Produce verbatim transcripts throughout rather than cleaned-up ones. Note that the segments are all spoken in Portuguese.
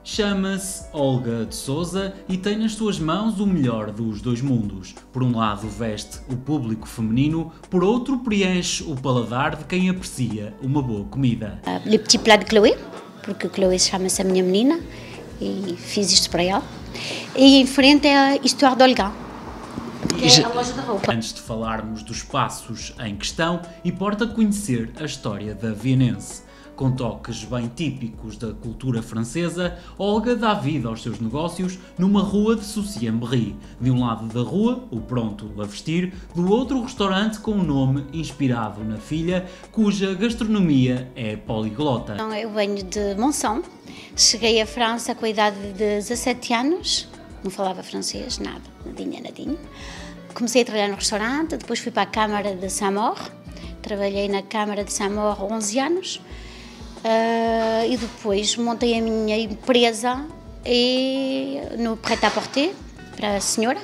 Chama-se Olga de Souza e tem nas suas mãos o melhor dos dois mundos. Por um lado veste o público feminino, por outro preenche o paladar de quem aprecia uma boa comida. Le petit plat de Chloé, porque Chloé chama-se a minha menina e fiz isto para ela. E em frente é a Histoire d'Olga, que é a loja de roupa. Antes de falarmos dos espaços em questão, importa conhecer a história da vienense. Com toques bem típicos da cultura francesa, Olga dá vida aos seus negócios numa rua de Sucy-en-Brie. De um lado da rua, o pronto a vestir, do outro o restaurante com um nome inspirado na filha, cuja gastronomia é poliglota. Eu venho de Monção, cheguei à França com a idade de dezassete anos, não falava francês, nada, nadinha, nadinha. Comecei a trabalhar no restaurante, depois fui para a Câmara de Saint-Maur, trabalhei na Câmara de Saint-Maur onze anos. Uh, e depois montei a minha empresa e, no prêt-à-porter para a senhora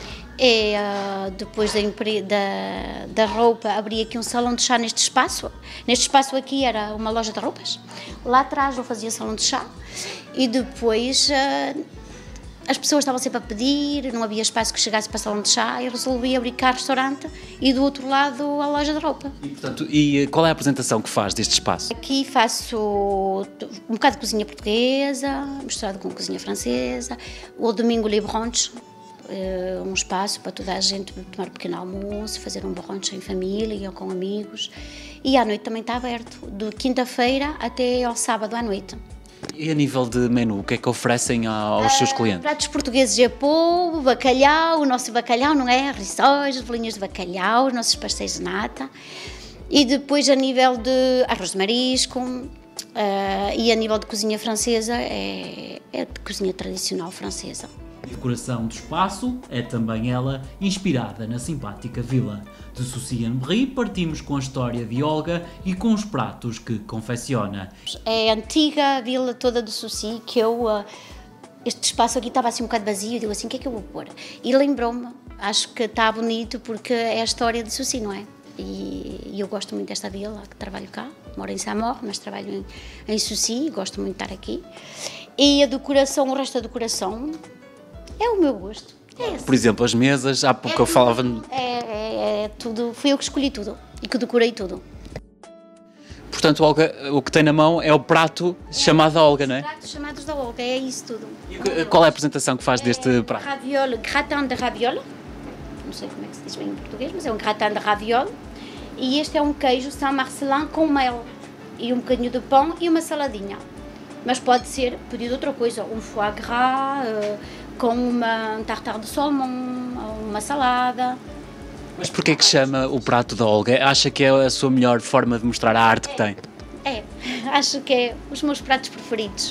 e uh, depois da, da, da roupa abri aqui um salão de chá neste espaço. Neste espaço aqui era uma loja de roupas, lá atrás eu fazia salão de chá e depois uh, as pessoas estavam sempre a pedir, não havia espaço que chegasse para o salão de chá e resolvi abrir cá restaurante e do outro lado a loja de roupa. E, portanto, e qual é a apresentação que faz deste espaço? Aqui faço um bocado de cozinha portuguesa, misturado com cozinha francesa, o domingo livre brunch, um espaço para toda a gente tomar um pequeno almoço, fazer um brunch em família ou com amigos, e à noite também está aberto, de quinta-feira até ao sábado à noite. E a nível de menu, o que é que oferecem aos seus clientes? Uh, pratos portugueses de polvo, bacalhau, o nosso bacalhau, não é? Rissóis, bolinhas de bacalhau, os nossos pastéis de nata. E depois a nível de arroz de marisco uh, e a nível de cozinha francesa, é, é de cozinha tradicional francesa. A decoração do espaço é também ela inspirada na simpática vila. De Sucy-en-Brie partimos com a história de Olga e com os pratos que confecciona. É a antiga vila toda de Sucy que eu... Uh, este espaço aqui estava assim um bocado vazio, eu digo assim, o que é que eu vou pôr? E lembrou-me, acho que está bonito porque é a história de Sucy, não é? E, e eu gosto muito desta vila, que trabalho cá, moro em Saint-Maur, mas trabalho em, em Sucy, gosto muito de estar aqui. E a decoração, o resto da decoração, é o meu gosto. É Por exemplo, as mesas, há pouco é eu falava... É, é, é tudo, fui eu que escolhi tudo e que decorei tudo. Portanto, Olga, o que tem na mão é o prato chamado Olga, não é? Os pratos chamados da Olga, é isso tudo. E qual é a apresentação que faz deste é prato? Ravioli, gratin de ravioli, não sei como é que se diz bem em português, mas é um gratin de ravioli. E este é um queijo Saint-Marcelin com mel e um bocadinho de pão e uma saladinha. Mas pode ser pedido outra coisa, um foie gras, uh, com uma, um tartare de salmão, uma salada. Mas porquê que chama o prato da Olga? Acha que é a sua melhor forma de mostrar a arte que tem? É, acho que é os meus pratos preferidos.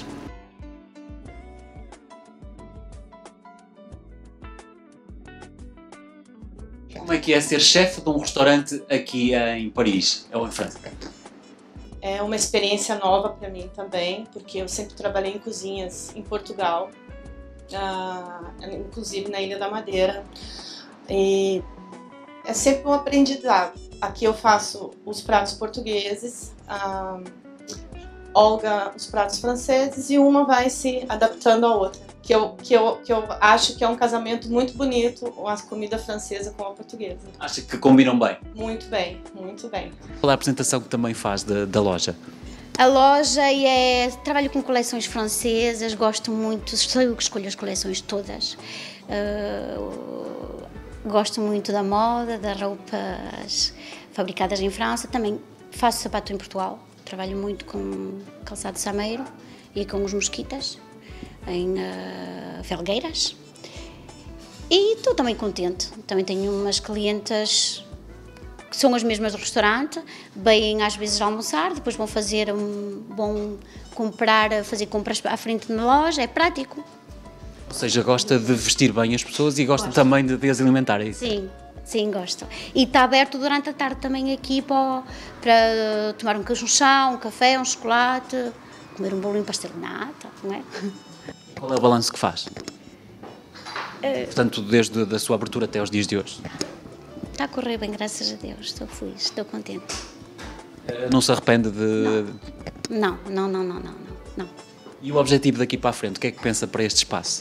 Como é que é ser chefe de um restaurante aqui em Paris, ou em França? É uma experiência nova para mim também, porque eu sempre trabalhei em cozinhas em Portugal, uh, inclusive na Ilha da Madeira, e é sempre um aprendizado. Aqui eu faço os pratos portugueses, uh, Olga os pratos franceses, e uma vai se adaptando à outra, que eu, que eu, que eu acho que é um casamento muito bonito, a comida francesa com a portuguesa. Acha que combinam bem? Muito bem, muito bem. Qual é a apresentação que também faz da, da loja? A loja é... trabalho com coleções francesas, gosto muito, sou eu que escolho as coleções todas. Uh, gosto muito da moda, das roupas fabricadas em França, também faço sapato em Portugal, trabalho muito com calçado sameiro e com os mosquitas, em uh, Felgueiras, e estou também contente. Também tenho umas clientas que são as mesmas do restaurante, vêm às vezes almoçar, depois vão fazer um, vão comprar, fazer compras à frente da loja, é prático. Ou seja, gosta de vestir bem as pessoas e gosta Gosto. também de, de as alimentar, é isso? Sim, sim, gosto. E está aberto durante a tarde também aqui para, para tomar um cajuchão, um café, um chocolate, comer um bolinho de pastel de nata, não é? Qual é o balanço que faz? É... Portanto, desde a sua abertura até aos dias de hoje? Está a correr bem, graças a Deus. Estou feliz, estou contente. Não se arrepende de... Não, não, não, não, não, não. não. E o objetivo daqui para a frente, o que é que pensa para este espaço?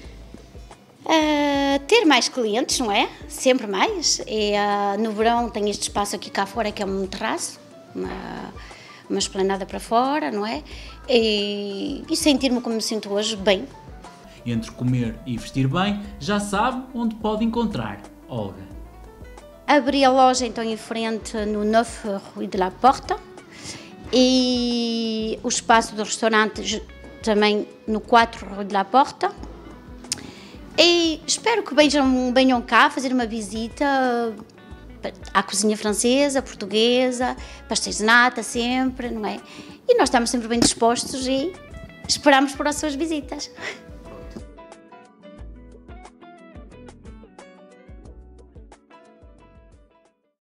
Uh, ter mais clientes, não é? Sempre mais. E, uh, no verão tem este espaço aqui cá fora que é um terraço, uma, uma esplanada para fora, não é? E, e sentir-me como me sinto hoje, bem. Entre comer e vestir bem, já sabe onde pode encontrar Olga. Abri a loja então em frente no nove Rue de la Porte e o espaço do restaurante também no quatro Rue de la Porte. E espero que venham, venham cá fazer uma visita à cozinha francesa, portuguesa, pastéis de nata sempre, não é? E nós estamos sempre bem dispostos e esperamos por as suas visitas.